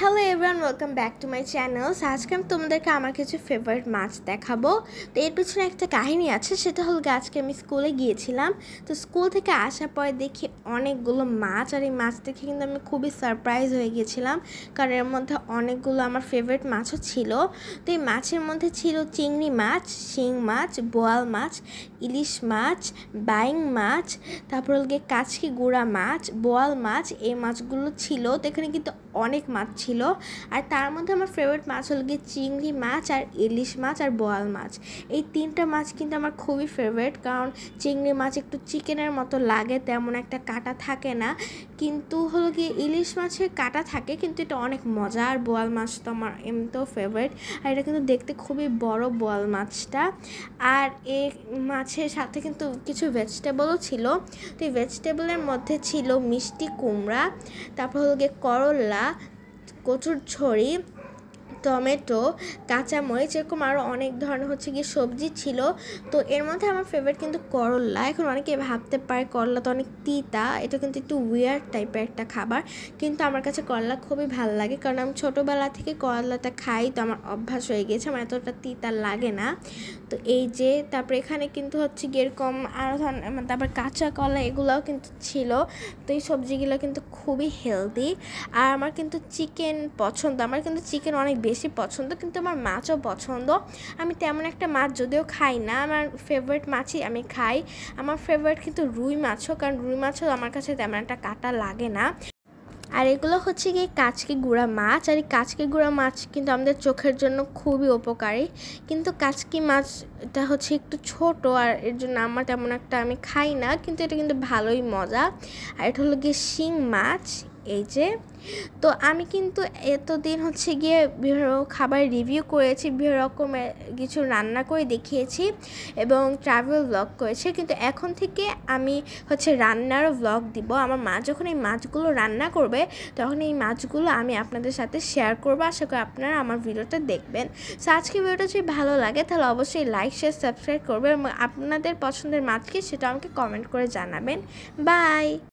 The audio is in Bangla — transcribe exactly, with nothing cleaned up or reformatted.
Hello everyone, welcome back to my channel. আজকে আমি তোমাদেরকে আমার কিছু ফেভারিট মাছ দেখাবো। তো এর পিছনে একটা কাহিনী আছে, সেটা হলো আজকে আমি স্কুলে গিয়েছিলাম। তো স্কুল থেকে আসার পরে দেখি অনেকগুলো মাছ, আর এই মাছ দেখে কিন্তু আমি খুবই সারপ্রাইজ হয়ে গিয়েছিলাম, কারণ এর মধ্যে অনেকগুলো আমার ফেভারিট মাছও ছিল। তো এই মাছের মধ্যে ছিল চিংড়ি মাছ, শিং মাছ, বোয়াল মাছ, ইলিশ মাছ, বাইং মাছ, তারপর হল গিয়ে কাচকি গুঁড়া মাছ, বোয়াল মাছ, এই মাছগুলো ছিল। তো এখানে কিন্তু অনেক মাছ ছিল, আর তার মধ্যে আমার ফেভারিট মাছ হলো গিয়ে চিংড়ি মাছ আর ইলিশ মাছ আর বোয়াল মাছ। এই তিনটা মাছ কিন্তু আমার খুবই ফেভারিট, কারণ চিংড়ি মাছ একটু চিকেনের মতো লাগে, তেমন একটা কাঁটা থাকে না, কিন্তু হলো গিয়ে ইলিশ মাছের কাঁটা থাকে, কিন্তু এটা অনেক মজা। আর বোয়াল মাছ তো আমার এমনিতেও ফেভারিট, আর এটা কিন্তু দেখতে খুবই বড় বোয়াল মাছটা। আর এই মাছের সাথে কিন্তু কিছু ভেজিটেবলও ছিল। তো এই ভেজিটেবলের মধ্যে ছিল মিষ্টি কুমড়া, তারপর হলো গিয়ে করলা, কচুর ছড়ি, টমেটো, কাঁচামরিচ, এরকম আরও অনেক ধরনের হচ্ছে গিয়ে সবজি ছিল। তো এর মধ্যে আমার ফেভারিট কিন্তু করলা। এখন অনেকে ভাবতে পারে করলা তো অনেক তিতা, এটা কিন্তু একটু উইয়ার্ড টাইপের একটা খাবার, কিন্তু আমার কাছে করলা খুবই ভালো লাগে, কারণ আমি ছোটোবেলা থেকে করলাটা খাই, তো আমার অভ্যাস হয়ে গেছে, আমার এতটা তিতা লাগে না। তো এই যে তারপরে এখানে কিন্তু হচ্ছে গিয়ে এরকম আরও ধরনের, তারপর কাঁচা কলা, এগুলোও কিন্তু ছিল। তো এই সবজিগুলো কিন্তু খুবই হেলদি। আর আমার কিন্তু চিকেন পছন্দ, আমার কিন্তু চিকেন অনেক বেশি পছন্দ, কিন্তু আমার মাছও পছন্দ। আমি তেমন একটা মাছ যদিও খাই না, আমার ফেভারিট মাছই আমি খাই। আমার ফেভারিট কিন্তু রুই মাছও, কারণ রুই মাছও আমার কাছে তেমন একটা কাঁটা লাগে না। আর এগুলো হচ্ছে গিয়ে কাচকি গুঁড়া মাছ, আর এই কাচকি গুঁড়া মাছ কিন্তু আমাদের চোখের জন্য খুবই উপকারী, কিন্তু কাচকি মাছটা হচ্ছে একটু ছোট, আর এর জন্য আমার তেমন একটা আমি খাই না, কিন্তু এটা কিন্তু ভালোই মজা। আর এটা হলো গিয়ে শিং মাছ। এই যে, তো আমি কিন্তু এতদিন হচ্ছে গিয়ে বিভিন্ন খাবার রিভিউ করেছি, বিভিন্ন রকমের কিছু রান্না করে দেখিয়েছি এবং ট্রাভেল ব্লগ করেছি, কিন্তু এখন থেকে আমি হচ্ছে রান্নারও ব্লগ দিব। আমার মা যখন এই মাছগুলো রান্না করবে, তখন এই মাছগুলো আমি আপনাদের সাথে শেয়ার করবো। আশা করি আপনারা আমার ভিডিওটা দেখবেন। সো আজকে ভিডিওটা যদি ভালো লাগে তাহলে অবশ্যই লাইক, শেয়ার, সাবস্ক্রাইব করবেন, এবং আপনাদের পছন্দের মাছ কি সেটা আমাকে কমেন্ট করে জানাবেন। বাই।